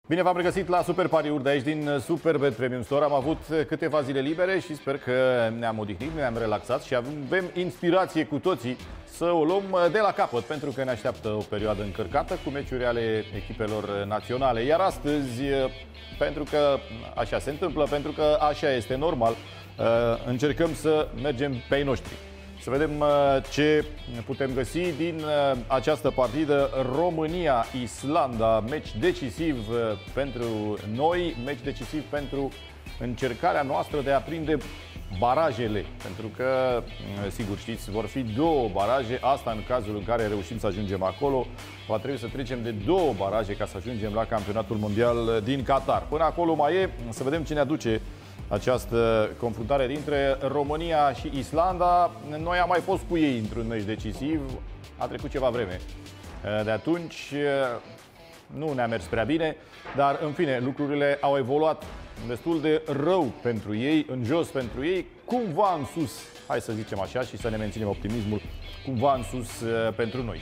Bine v-am regăsit la Super Pariuri de aici din Superbet Premium Store. Am avut câteva zile libere și sper că ne-am odihnit, ne-am relaxat și avem inspirație cu toții să o luăm de la capăt, pentru că ne așteaptă o perioadă încărcată cu meciuri ale echipelor naționale. Iar astăzi, pentru că așa se întâmplă, pentru că așa este normal, încercăm să mergem pe ai noștri. Să vedem ce putem găsi din această partidă România-Islanda, meci decisiv pentru noi, meci decisiv pentru încercarea noastră de a prinde barajele, pentru că, sigur știți, vor fi două baraje, asta în cazul în care reușim să ajungem acolo. Va trebui să trecem de două baraje ca să ajungem la campionatul mondial din Qatar. Până acolo mai e, să vedem ce ne aduce această confruntare dintre România și Islanda. Noi am mai fost cu ei într-un meci decisiv, a trecut ceva vreme. De atunci nu ne-a mers prea bine, dar în fine, lucrurile au evoluat destul de rău pentru ei, în jos pentru ei, cumva în sus, hai să zicem așa și să ne menținem optimismul, cumva în sus pentru noi.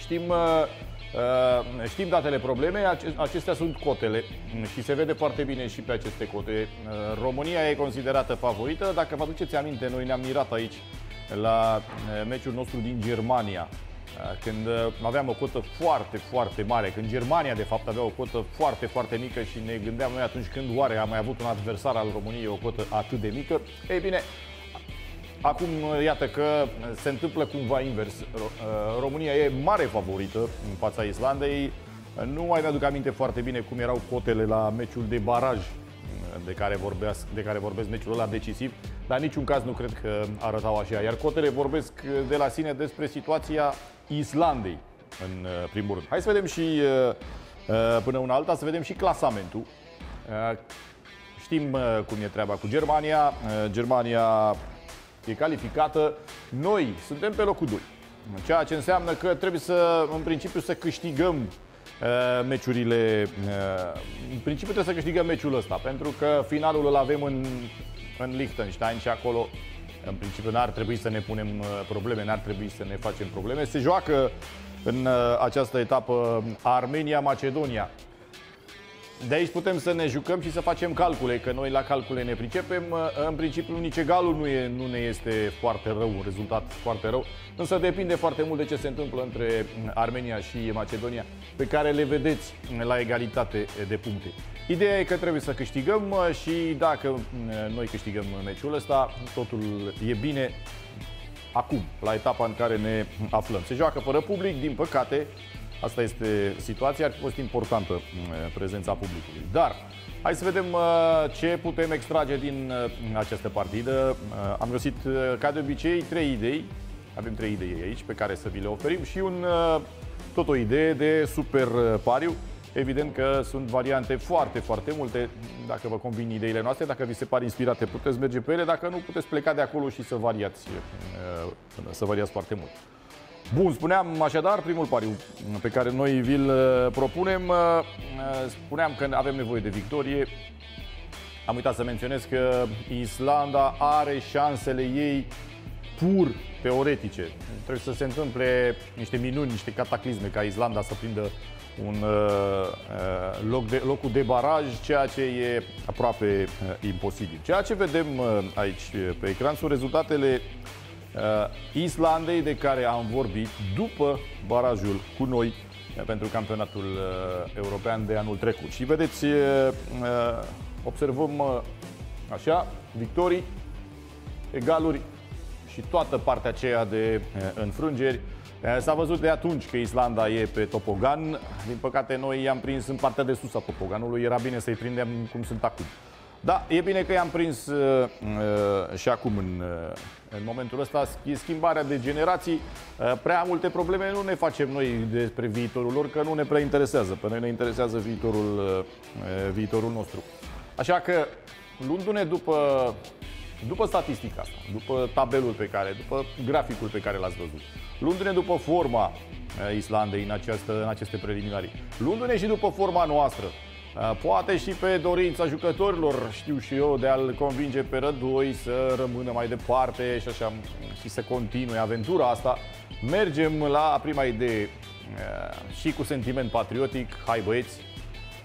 Știm datele problemei, acestea sunt cotele și se vede foarte bine și pe aceste cote. România e considerată favorită. Dacă vă aduceți aminte, noi ne-am mirat aici la meciul nostru din Germania, când aveam o cotă foarte, foarte mare, când Germania de fapt avea o cotă foarte, foarte mică și ne gândeam noi atunci când oare a mai avut un adversar al României o cotă atât de mică. Ei bine, acum iată că se întâmplă cumva invers. România e mare favorită în fața Islandei. Nu mai mi-aduc aminte foarte bine cum erau cotele la meciul de baraj de care vorbesc, meciul ăla decisiv, dar în niciun caz nu cred că arătau așa. Iar cotele vorbesc de la sine despre situația Islandei, în primul rând. Hai să vedem și până una alta, să vedem și clasamentul. Știm cum e treaba cu Germania. Germania e calificată. Noi suntem pe locul 2. Ceea ce înseamnă că trebuie în principiu să câștigăm meciurile. În principiu trebuie să câștigăm meciul ăsta, pentru că finalul îl avem în Liechtenstein și acolo în principiu n-ar trebui să ne punem probleme, n-ar trebui să ne facem probleme. Se joacă în această etapă Armenia-Macedonia. De aici putem să ne jucăm și să facem calcule, că noi la calcule ne pricepem. În principiu nici egalul nu ne este foarte rău, un rezultat foarte rău, însă depinde foarte mult de ce se întâmplă între Armenia și Macedonia, pe care le vedeți la egalitate de puncte. Ideea e că trebuie să câștigăm și dacă noi câștigăm meciul ăsta, totul e bine acum, la etapa în care ne aflăm. Se joacă fără public, din păcate. Asta este situația, ar fi fost importantă prezența publicului. Dar hai să vedem ce putem extrage din această partidă. Am găsit, ca de obicei, 3 idei. Avem 3 idei aici pe care să vi le oferim și tot o idee de super pariu. Evident că sunt variante foarte, foarte multe. Dacă vă convin ideile noastre, dacă vi se par inspirate, puteți merge pe ele. Dacă nu, puteți pleca de acolo și să variați foarte mult. Bun, spuneam așadar, primul pariu pe care noi vi-l propunem, spuneam că avem nevoie de victorie. Am uitat să menționez că Islanda are șansele ei pur teoretice. Trebuie să se întâmple niște minuni, niște cataclisme ca Islanda să prindă locul de baraj, ceea ce e aproape imposibil. Ceea ce vedem aici pe ecran sunt rezultatele Islandei de care am vorbit după barajul cu noi pentru campionatul european de anul trecut. Și vedeți, observăm așa, victorii, egaluri și toată partea aceea de înfrângeri. S-a văzut de atunci că Islanda e pe topogan. Din păcate noi i-am prins în partea de sus a topoganului. Era bine să-i prindem cum sunt acum. Da, e bine că i-am prins și acum în momentul ăsta. Schimbarea de generații, prea multe probleme nu ne facem noi despre viitorul lor, că nu ne prea interesează. Pe noi ne interesează viitorul nostru. Așa că, luându-ne după statistica asta, după tabelul după graficul pe care l-ați văzut, luându-ne după forma Islandei în aceste preliminari, luându-ne și după forma noastră, poate și pe dorința jucătorilor, știu și eu, de a-l convinge pe Rădoi să rămână mai departe și așa, și să continue aventura asta, mergem la prima idee și cu sentiment patriotic. Hai băieți,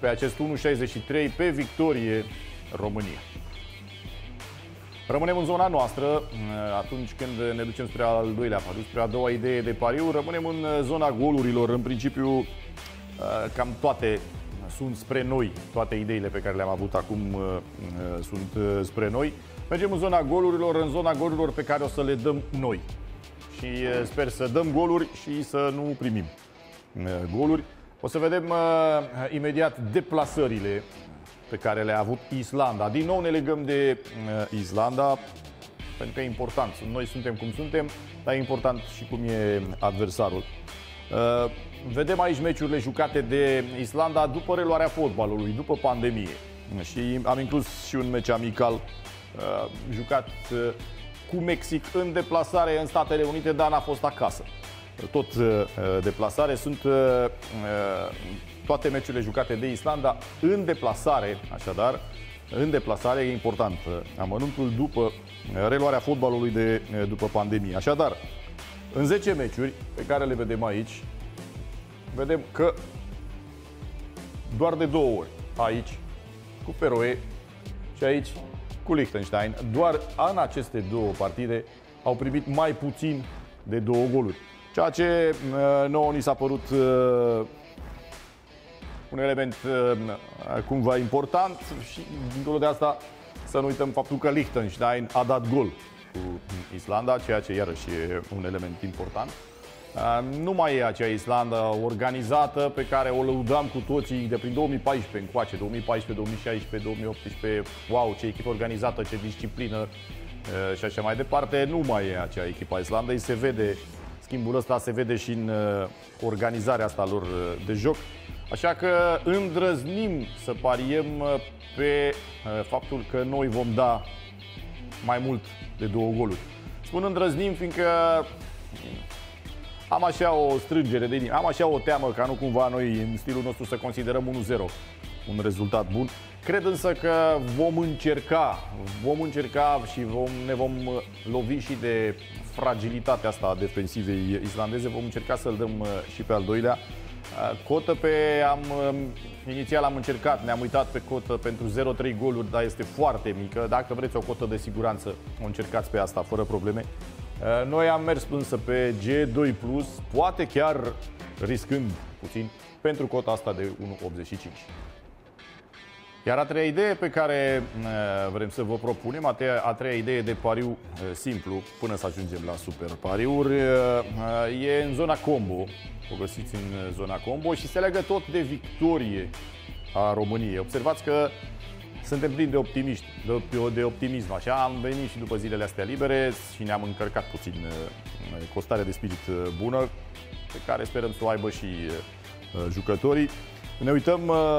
pe acest 1,63 pe victorie România. Rămânem în zona noastră atunci când ne ducem spre al doilea pariu, spre a doua idee de pariu. Rămânem în zona golurilor. În principiu, cam toate sunt spre noi. Toate ideile pe care le-am avut acum sunt spre noi. Mergem în zona golurilor, pe care o să le dăm noi. Și sper să dăm goluri și să nu primim goluri. O să vedem imediat deplasările pe care le-a avut Islanda. Din nou ne legăm de Islanda, pentru că e important. Noi suntem cum suntem, dar e important și cum e adversarul. Vedem aici meciurile jucate de Islanda după reluarea fotbalului, după pandemie. Și am inclus și un meci amical jucat cu Mexic în deplasare în Statele Unite, dar n-a fost acasă. Tot deplasare. Sunt toate meciurile jucate de Islanda în deplasare, așadar, în deplasare e important amănuntul după reluarea fotbalului după pandemie. Așadar, în 10 meciuri pe care le vedem aici, vedem că doar de 2 ori aici cu Feroe și aici cu Liechtenstein, doar în aceste 2 partide au primit mai puțin de 2 goluri. Ceea ce nouă ni s-a părut un element cumva important și dincolo de asta să nu uităm faptul că Liechtenstein a dat gol cu Islanda, ceea ce iarăși e un element important. Nu mai e acea Islanda organizată pe care o lăudam cu toții de prin 2014 încoace, 2014, 2016, 2018. Wow, ce echipă organizată, ce disciplină și așa mai departe. Nu mai e acea echipă a Islandei, se vede, schimbul ăsta se vede și în organizarea asta lor de joc. Așa că îndrăznim să pariem pe faptul că noi vom da mai mult de 2 goluri. Spun îndrăznim fiindcă am așa o strângere de inimă, am așa o teamă ca nu cumva noi în stilul nostru să considerăm 1-0 un rezultat bun. Cred însă că vom încerca și ne vom lovi și de fragilitatea asta a defensivei islandeze. Vom încerca să-l dăm și pe al doilea. Cotă inițial am încercat, ne-am uitat pe cotă pentru 0,3 goluri, dar este foarte mică. Dacă vreți o cotă de siguranță, o încercați pe asta fără probleme. Noi am mers însă pe G2+, poate chiar riscând puțin, pentru cota asta de 1,85. Iar a treia idee pe care vrem să vă propunem, a treia idee de pariu simplu, până să ajungem la super pariuri, e în zona combo. O găsiți în zona combo și se leagă tot de victorie a României. Observați că suntem plini de optimism. Așa am venit și după zilele astea libere și ne-am încărcat puțin cu o stare de spirit bună, pe care sperăm să o aibă și jucătorii. Ne uităm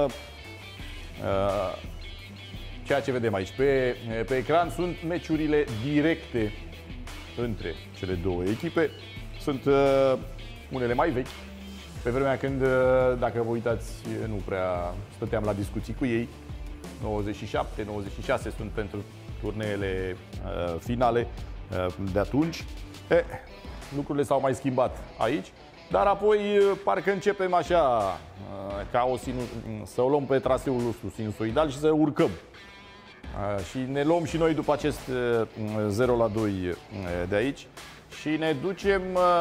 ceea ce vedem aici. Pe ecran sunt meciurile directe între cele două echipe. Sunt unele mai vechi. Pe vremea când, dacă vă uitați, nu prea stăteam la discuții cu ei. 97, 96 sunt pentru turneele finale de atunci. Lucrurile s-au mai schimbat aici, dar apoi parcă începem așa ca să o luăm pe traseul nostru sinusoidal și să urcăm. Și ne luăm și noi după acest 0-2 de aici și ne ducem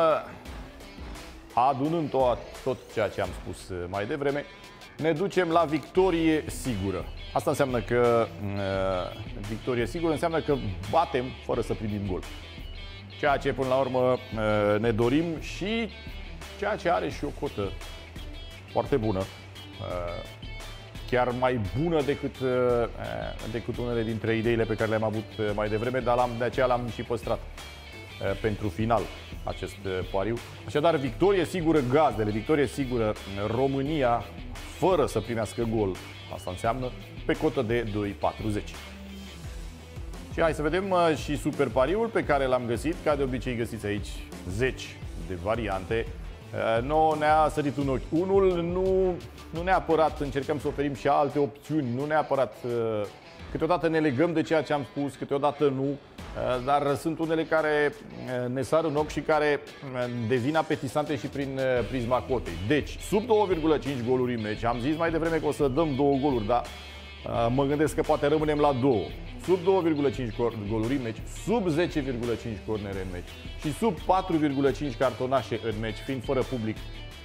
adunând tot ceea ce am spus mai devreme, ne ducem la victorie sigură. Asta înseamnă că victorie sigură înseamnă că batem fără să primim gol. Ceea ce până la urmă ne dorim și ceea ce are și o cotă foarte bună. Chiar mai bună decât unele dintre ideile pe care le-am avut mai devreme, dar de aceea l-am și păstrat pentru final acest pariu. Așadar, victorie sigură gazdele, victorie sigură România fără să primească gol. Asta înseamnă pe cotă de 2,40. Și hai să vedem și super pariul pe care l-am găsit. Ca de obicei găsiți aici 10 de variante. Nouă ne-a sărit un ochi. Unul nu neapărat încercăm să oferim și alte opțiuni, nu neapărat câteodată ne legăm de ceea ce am spus, câteodată nu. dar sunt unele care ne sar în ochi și care devin apetisante și prin prisma cotei. Deci, sub 2,5 goluri în meci. Am zis mai devreme că o să dăm 2 goluri, dar mă gândesc că poate rămânem la 2. Sub 2,5 goluri în meci, sub 10,5 cornere în meci și sub 4,5 cartonașe în meci, fiind fără public.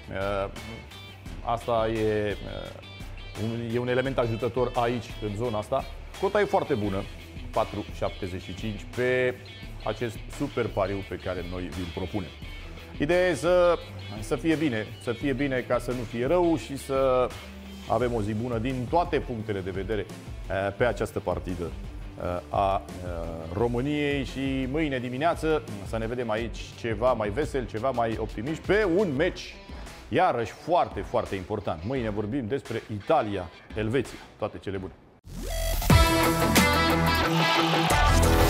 Asta e un element ajutător aici, în zona asta. Cota e foarte bună, 4,75 pe acest super pariu pe care noi vi-l propunem. Ideea e să fie bine ca să nu fie rău și să avem o zi bună din toate punctele de vedere pe această partidă a României și mâine dimineață să ne vedem aici ceva mai vesel, ceva mai optimiști pe un meci iarăși foarte, foarte important. Mâine vorbim despre Italia-Elveția. Toate cele bune!